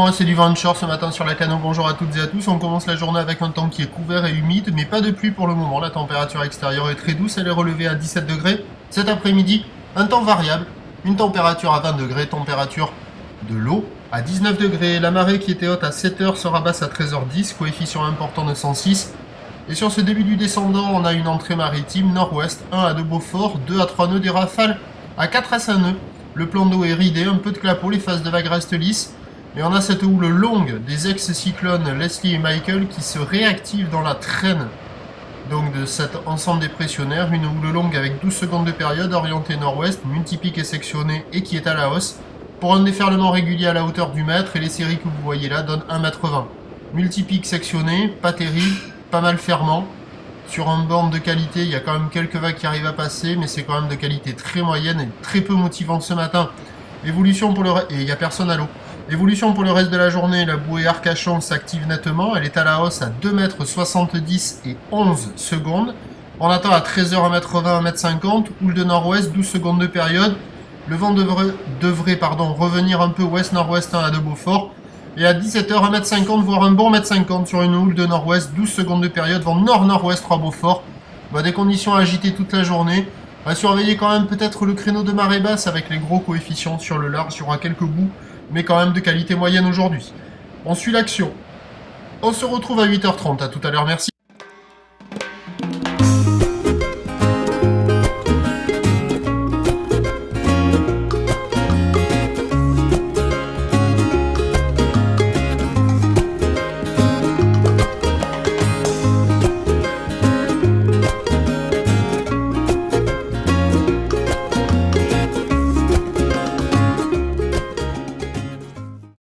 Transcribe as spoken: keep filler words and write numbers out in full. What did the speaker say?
moi, c'est du Venture ce matin sur la Cano. Bonjour à toutes et à tous. On commence la journée avec un temps qui est couvert et humide, mais pas de pluie pour le moment. La température extérieure est très douce, elle est relevée à dix-sept degrés. Cet après-midi, un temps variable, une température à vingt degrés, température de l'eau à dix-neuf degrés. La marée qui était haute à sept heures sera basse à treize heures dix, coefficient important de cent six. Et sur ce début du descendant, on a une entrée maritime nord-ouest, un à de Beaufort, deux à trois nœuds, des rafales à quatre à cinq nœuds. Le plan d'eau est ridé, un peu de clapot, les phases de vagues restent lisses. Et on a cette houle longue des ex-cyclones Leslie et Michael qui se réactive dans la traîne donc de cet ensemble dépressionnaire. Une houle longue avec douze secondes de période, orientée nord-ouest, multipique et sectionnée et qui est à la hausse. Pour un déferlement régulier à la hauteur du mètre, et les séries que vous voyez là donnent un mètre vingt. Multipique sectionné, pas terrible, pas mal fermant. Sur un bande de qualité, il y a quand même quelques vagues qui arrivent à passer, mais c'est quand même de qualité très moyenne et très peu motivante ce matin. Évolution pour le reste, et il n'y a personne à l'eau. Évolution pour le reste de la journée, la bouée Arcachon s'active nettement, elle est à la hausse à deux mètres soixante-dix et onze secondes. On attend à treize heures un mètre vingt, un mètre cinquante, houle de nord-ouest, douze secondes de période. Le vent devrait, devrait pardon, revenir un peu ouest-nord-ouest à de Beaufort. Et à dix-sept heures un mètre cinquante, voire un bon un mètre cinquante sur une houle de nord-ouest, douze secondes de période, vent nord-nord-ouest trois Beaufort. Bah, des conditions agitées toute la journée. On va surveiller quand même peut-être le créneau de marée basse avec les gros coefficients sur le large. Il y aura quelques bouts, mais quand même de qualité moyenne aujourd'hui. On suit l'action. On se retrouve à huit heures trente. À tout à l'heure, merci.